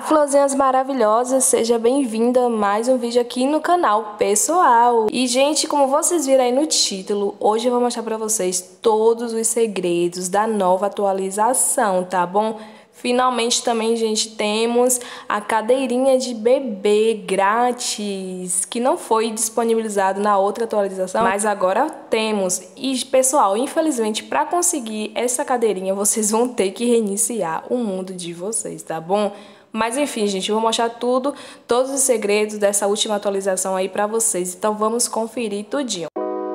Florzinhas maravilhosas, seja bem-vinda a mais um vídeo aqui no canal pessoal. E gente, como vocês viram aí no título, hoje eu vou mostrar pra vocês todos os segredos da nova atualização, tá bom? Finalmente também, gente, temos a cadeirinha de bebê grátis, que não foi disponibilizado na outra atualização, mas agora temos. E, pessoal, infelizmente, para conseguir essa cadeirinha, vocês vão ter que reiniciar o mundo de vocês, tá bom? Mas enfim, gente, eu vou mostrar tudo, todos os segredos dessa última atualização aí pra vocês. Então vamos conferir tudinho.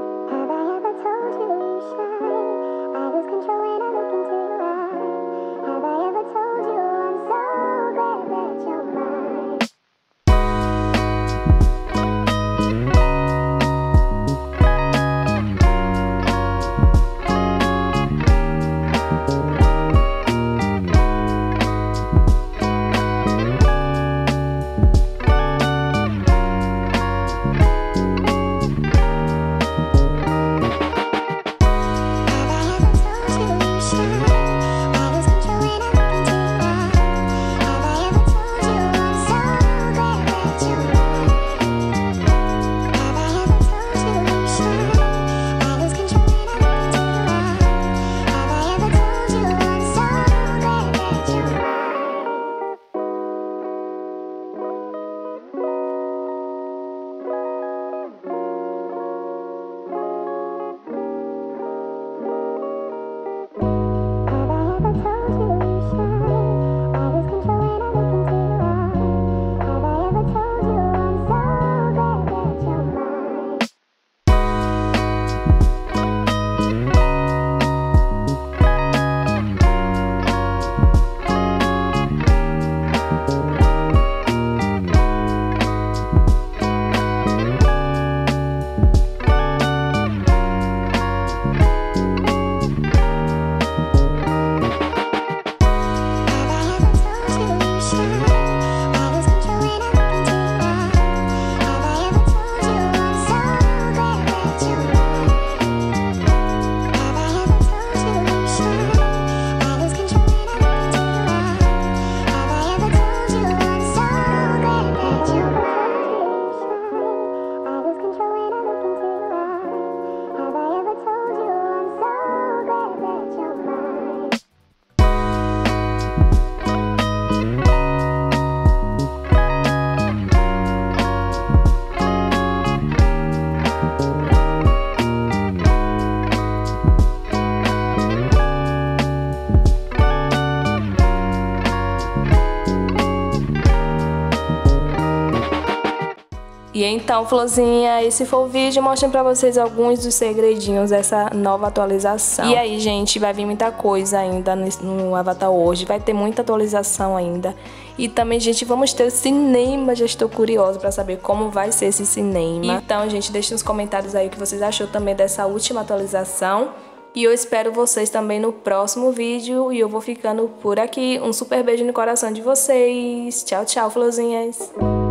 E então, Florzinha, esse foi o vídeo mostrando pra vocês alguns dos segredinhos dessa nova atualização. E aí, gente, vai vir muita coisa ainda no Avatar hoje, vai ter muita atualização ainda. E também, gente, vamos ter o cinema, já estou curiosa pra saber como vai ser esse cinema. Então, gente, deixe nos comentários aí o que vocês achou também dessa última atualização. E eu espero vocês também no próximo vídeo. E eu vou ficando por aqui. Um super beijo no coração de vocês. Tchau, tchau, Florzinhas!